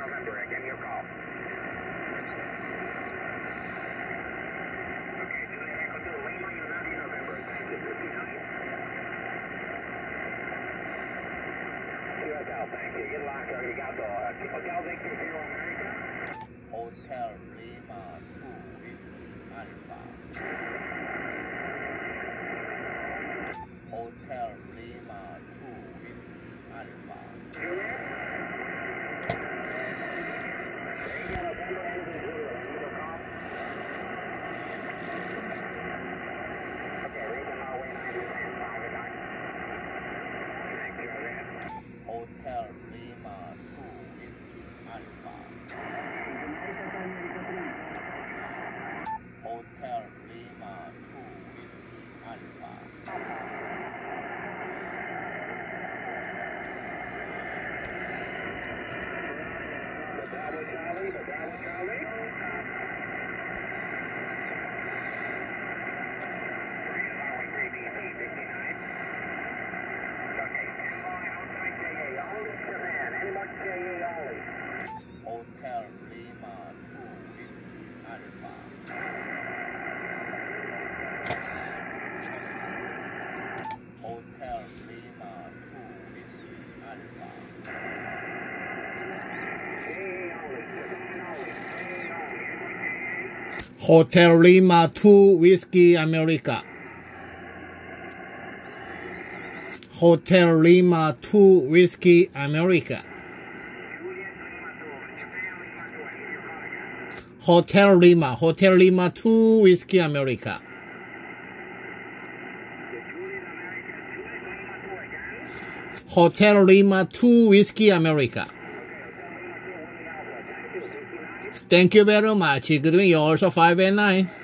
November, again your call. Okay, Juliet Echo 2 Lima, United November, thank you, 59. Hotel, thank you. Get locked, arigato. Hotel Victor 0 America. Hotel Lima 2 with Alpha. Hotel Lima 2 with Alpha. Juliet? November, engine 0, your call. Okay, read the Norway 910, follow the line. Thank you, Juliet. Hotel Lima 2 with Alpha. Hotel Lima 2 with Alpha. The Bravo Charlie. Norway 3BC 59. Okay, standby outside JA, only Japan, inbox JA only. Hotel Lima 2 with Alpha. Hotel Lima 2 with Alpha. Hotel Lima 2 Whiskey America. Hotel Lima 2 Whiskey America. Hotel Lima 2 Whiskey America. Hotel Lima 2 Whiskey America. Thank you very much. Good evening, also 5 and 9.